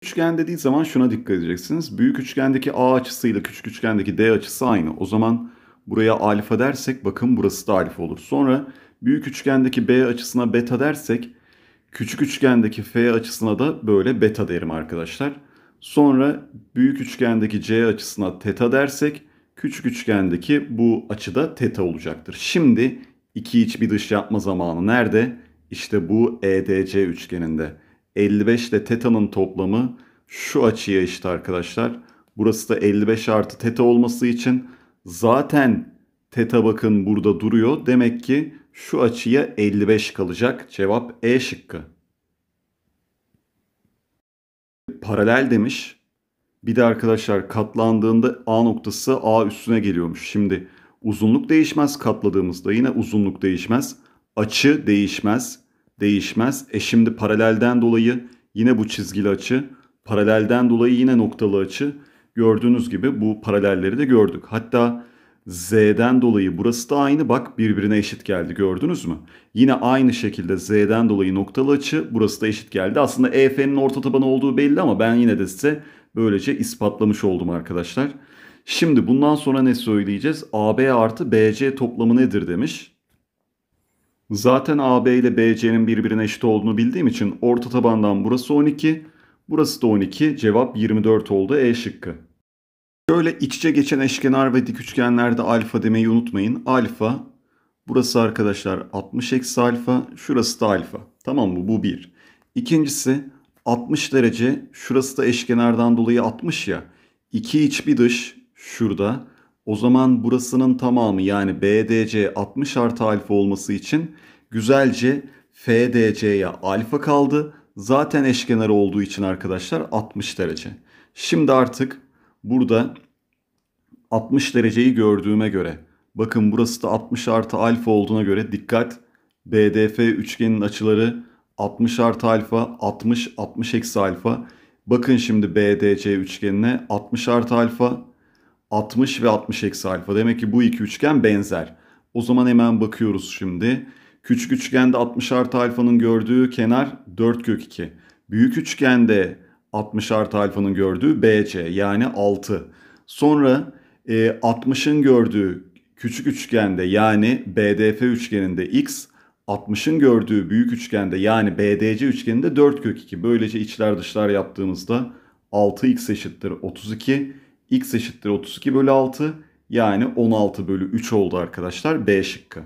Üçgen dediği zaman şuna dikkat edeceksiniz. Büyük üçgendeki A açısıyla küçük üçgendeki D açısı aynı. O zaman buraya alfa dersek bakın burası da alfa olur. Sonra büyük üçgendeki B açısına beta dersek küçük üçgendeki F açısına da böyle beta derim arkadaşlar. Sonra büyük üçgendeki C açısına teta dersek küçük üçgendeki bu açıda teta olacaktır. Şimdi iki iç bir dış yapma zamanı nerede? İşte bu EDC üçgeninde. 55 ile teta'nın toplamı şu açıya eşit arkadaşlar. Burası da 55 artı teta olması için zaten teta bakın burada duruyor. Demek ki şu açıya 55 kalacak. Cevap E şıkkı. Paralel demiş. Bir de arkadaşlar katlandığında A noktası A üstüne geliyormuş. Şimdi uzunluk değişmez katladığımızda yine uzunluk değişmez. Açı değişmez. Değişmez. Şimdi paralelden dolayı yine bu çizgili açı. Paralelden dolayı yine noktalı açı. Gördüğünüz gibi bu paralelleri de gördük. Hatta Z'den dolayı burası da aynı. Bak birbirine eşit geldi gördünüz mü? Yine aynı şekilde Z'den dolayı noktalı açı. Burası da eşit geldi. Aslında EF'nin orta tabanı olduğu belli ama ben yine de size böylece ispatlamış oldum arkadaşlar. Şimdi bundan sonra ne söyleyeceğiz? AB artı BC toplamı nedir demiş. Zaten AB ile BC'nin birbirine eşit olduğunu bildiğim için orta tabandan burası 12, burası da 12. Cevap 24 oldu E şıkkı. Şöyle iç içe geçen eşkenar ve dik üçgenlerde alfa demeyi unutmayın. Alfa, burası arkadaşlar 60 eksi alfa, şurası da alfa. Tamam mı? Bu bir. İkincisi 60 derece, şurası da eşkenardan dolayı 60 ya. İki iç bir dış şurada. O zaman burasının tamamı yani BDC 60 artı alfa olması için güzelce FDC'ye alfa kaldı. Zaten eşkenar olduğu için arkadaşlar 60 derece. Şimdi artık burada 60 dereceyi gördüğüme göre bakın burası da 60 artı alfa olduğuna göre dikkat BDF üçgenin açıları 60 artı alfa 60 60 eksi alfa. Bakın şimdi BDC üçgenine 60 artı alfa 60 ve 60 eksi alfa. Demek ki bu iki üçgen benzer. O zaman hemen bakıyoruz şimdi. Küçük üçgende 60 artı alfanın gördüğü kenar 4 kök 2. Büyük üçgende 60 artı alfanın gördüğü BC yani 6. Sonra 60'ın gördüğü küçük üçgende yani BDF üçgeninde x, 60'ın gördüğü büyük üçgende yani BDC üçgeninde 4 kök 2. Böylece içler dışlar yaptığımızda 6x eşittir 32. X eşittir 32 bölü 6 yani 16 bölü 3 oldu arkadaşlar B şıkkı.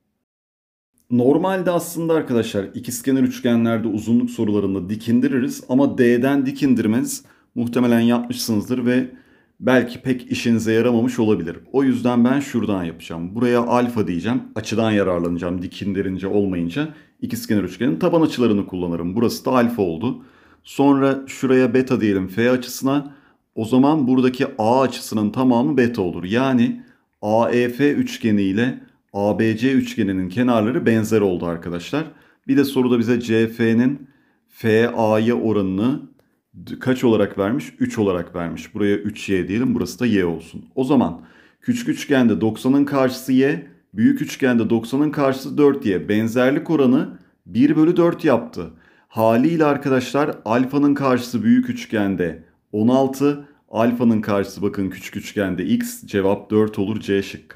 Normalde aslında arkadaşlar ikizkenar üçgenlerde uzunluk sorularında dik indiririz ama D'den dik indirmeniz muhtemelen yapmışsınızdır ve belki pek işinize yaramamış olabilir. O yüzden ben şuradan yapacağım. Buraya alfa diyeceğim. Açıdan yararlanacağım dik indirince olmayınca. İkizkenar üçgenin taban açılarını kullanırım. Burası da alfa oldu. Sonra şuraya beta diyelim F açısına. O zaman buradaki A açısının tamamı beta olur. Yani AEF üçgeni ile ABC üçgeninin kenarları benzer oldu arkadaşlar. Bir de soruda bize CF'nin FA'ya oranını kaç olarak vermiş? 3 olarak vermiş. Buraya 3y diyelim. Burası da y olsun. O zaman küçük üçgende 90'ın karşısı y, büyük üçgende 90'ın karşısı 4y. Benzerlik oranı 1 bölü 4 yaptı. Haliyle arkadaşlar alfanın karşısı büyük üçgende 16, alfanın karşısı bakın küçük üçgende x, cevap 4 olur C şıkkı.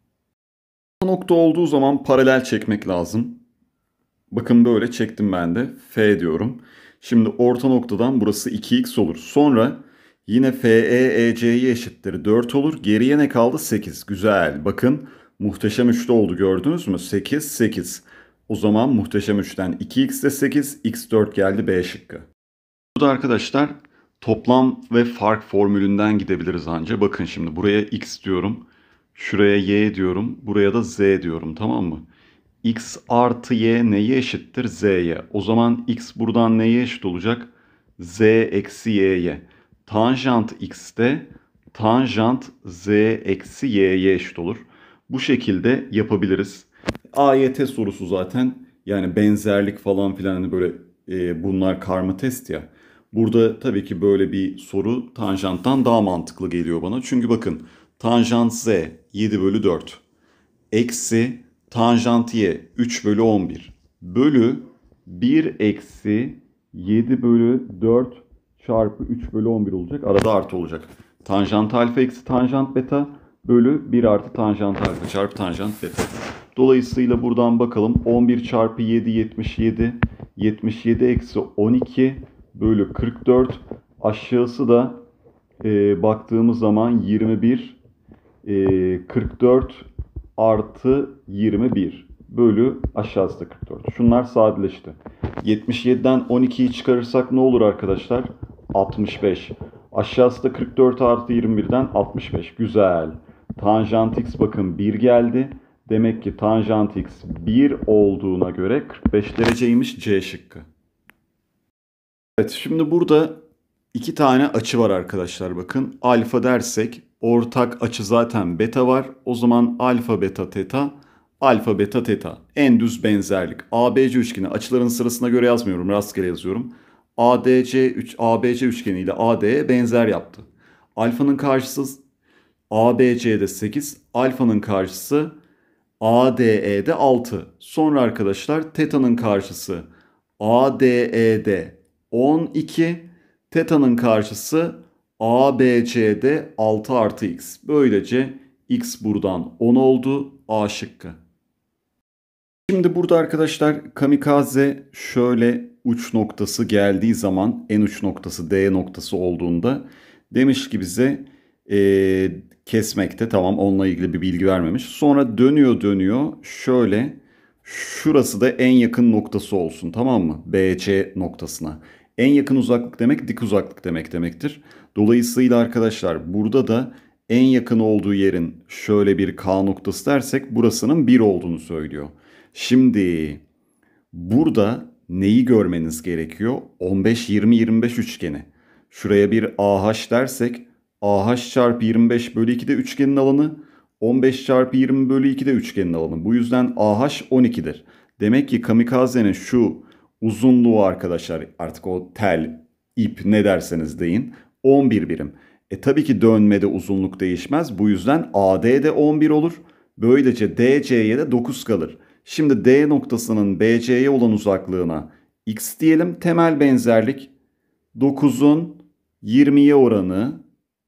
Nokta olduğu zaman paralel çekmek lazım. Bakın böyle çektim ben de. F diyorum. Şimdi orta noktadan burası 2x olur. Sonra yine FE EC'ye eşittir 4 olur. Geriye ne kaldı? 8. Güzel. Bakın muhteşem üçlü oldu gördünüz mü? 8, 8. O zaman muhteşem üçten 2x de 8, x 4 geldi B şıkkı. Burada arkadaşlar toplam ve fark formülünden gidebiliriz anca. Bakın şimdi buraya x diyorum. Şuraya y diyorum. Buraya da z diyorum, tamam mı? X artı y neye eşittir? Z'ye. O zaman x buradan neye eşit olacak? Z eksi y'ye. Tanjant x de tanjant z eksi y'ye eşit olur. Bu şekilde yapabiliriz. AYT sorusu zaten yani benzerlik falan filan hani böyle bunlar karma test ya. Burada tabii ki böyle bir soru tanjanttan daha mantıklı geliyor bana. Çünkü bakın tanjant z 7 bölü 4 eksi tanjant y 3 bölü 11 bölü 1 eksi 7 bölü 4 çarpı 3 bölü 11 olacak. Arada artı olacak. Tanjant alfa eksi tanjant beta bölü 1 artı tanjant alfa çarpı tanjant beta. Dolayısıyla buradan bakalım. 11 çarpı 7 77. 77 eksi 12 bölü 44. Aşağısı da baktığımız zaman 21 44 artı 21 bölü aşağısı da 44. Şunlar sadeleşti. 77'den 12'yi çıkarırsak ne olur arkadaşlar? 65. Aşağısı da 44 artı 21'den 65. Güzel. Tanjant x bakın 1 geldi. Demek ki tanjant x 1 olduğuna göre 45 dereceymiş C şıkkı. Evet, şimdi burada iki tane açı var arkadaşlar bakın. Alfa dersek ortak açı zaten beta var. O zaman alfa beta teta, alfa beta teta. En düz benzerlik. ABC üçgeni açıların sırasına göre yazmıyorum, rastgele yazıyorum. ABC üçgeni ile AD'ye benzer yaptı. Alfanın karşısı ABC'de 8, alfanın karşısı ADE'de 6. Sonra arkadaşlar teta'nın karşısı ADE'de 12, teta'nın karşısı ABC'de 6 artı x. Böylece x buradan 10 oldu. A şıkkı. Şimdi burada arkadaşlar kamikaze şöyle uç noktası geldiği zaman en uç noktası D noktası olduğunda demiş ki bize kesmekte, tamam, onunla ilgili bir bilgi vermemiş. Sonra dönüyor şöyle, şurası da en yakın noktası olsun, tamam mı? BC noktasına. En yakın uzaklık demek dik uzaklık demektir. Dolayısıyla arkadaşlar burada da en yakın olduğu yerin şöyle bir K noktası dersek burasının 1 olduğunu söylüyor. Şimdi burada neyi görmeniz gerekiyor? 15-20-25 üçgeni. Şuraya bir AH dersek AH çarpı 25 bölü 2 de üçgenin alanı. 15 çarpı 20 bölü 2 de üçgenin alanı. Bu yüzden AH 12'dir. Demek ki kamikazenin şu uzunluğu arkadaşlar, artık o tel, ip ne derseniz deyin, 11 birim. Tabii ki dönmede uzunluk değişmez. Bu yüzden AD de 11 olur. Böylece DC'ye de 9 kalır. Şimdi D noktasının BC'ye olan uzaklığına x diyelim. Temel benzerlik 9'un 20'ye oranı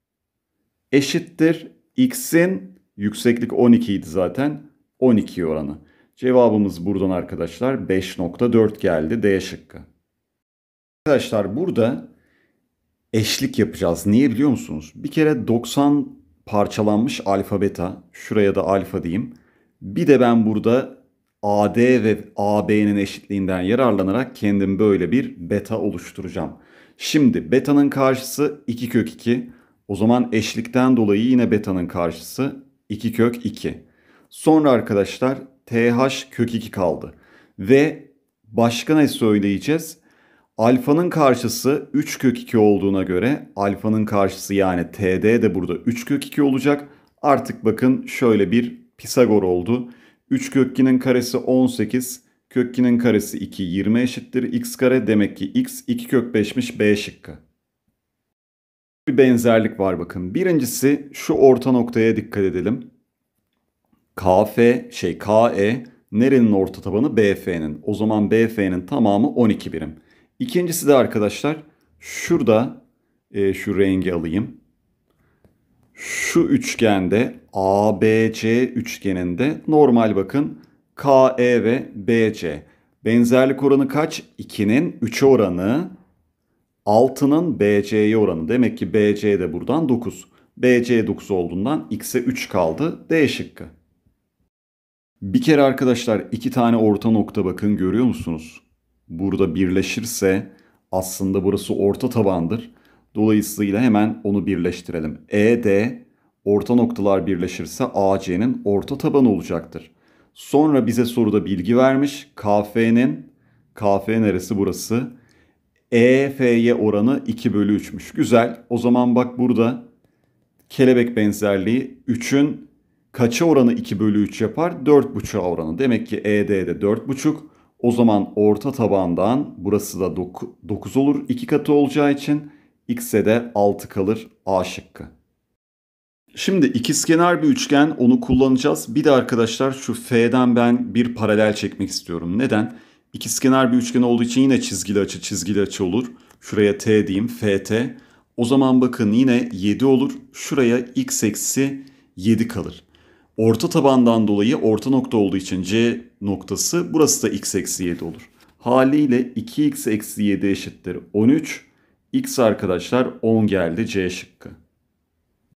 eşittir. X'in yükseklik 12 idi zaten. 12 oranı. Cevabımız buradan arkadaşlar 5.4 geldi. D şıkkı. Arkadaşlar burada eşlik yapacağız. Niye biliyor musunuz? Bir kere 90 parçalanmış alfa beta. Şuraya da alfa diyeyim. Bir de ben burada AD ve AB'nin eşitliğinden yararlanarak kendim böyle bir beta oluşturacağım. Şimdi beta'nın karşısı 2 kök 2. O zaman eşlikten dolayı yine beta'nın karşısı 2 kök 2. Sonra arkadaşlar TH kök 2 kaldı. Ve başka ne söyleyeceğiz? Alfanın karşısı 3 kök 2 olduğuna göre alfanın karşısı yani TD de burada 3 kök 2 olacak. Artık bakın şöyle bir Pisagor oldu. 3 kök 2'nin karesi 18, kök 2'nin karesi 2, 20 eşittir x kare. Demek ki x 2 kök 5'miş, B şıkkı. Bir benzerlik var bakın. Birincisi şu orta noktaya dikkat edelim. KE nerenin orta tabanı? BF'nin. O zaman BF'nin tamamı 12 birim. İkincisi de arkadaşlar şurada şu rengi alayım. Şu üçgende ABC üçgeninde normal bakın KE ve BC. Benzerlik oranı kaç? 2'nin 3'e oranı, 6'nın BC'ye oranı. Demek ki BC de buradan 9. BC 9 olduğundan x'e 3 kaldı. D şıkkı. Bir kere arkadaşlar iki tane orta nokta bakın, görüyor musunuz? Burada birleşirse aslında burası orta tabandır. Dolayısıyla hemen onu birleştirelim. ED orta noktalar birleşirse AC'nin orta tabanı olacaktır. Sonra bize soruda bilgi vermiş. KF neresi burası? EF'ye oranı 2 bölü 3'müş. Güzel. O zaman bak burada kelebek benzerliği 3'ün kaça oranı 2 bölü 3 yapar? 4,5'a oranı. Demek ki ED'de 4,5. O zaman orta tabandan burası da 9 olur. 2 katı olacağı için x'e de 6 kalır. A şıkkı. Şimdi ikizkenar bir üçgen, onu kullanacağız. Bir de arkadaşlar şu F'den ben bir paralel çekmek istiyorum. Neden? İkizkenar bir üçgen olduğu için yine çizgili açı olur. Şuraya t diyeyim, ft. O zaman bakın yine 7 olur. Şuraya x eksi 7 kalır. Orta tabandan dolayı orta nokta olduğu için C noktası, burası da x eksi 7 olur. Haliyle 2x eksi 7 eşittir 13. X arkadaşlar 10 geldi, C şıkkı.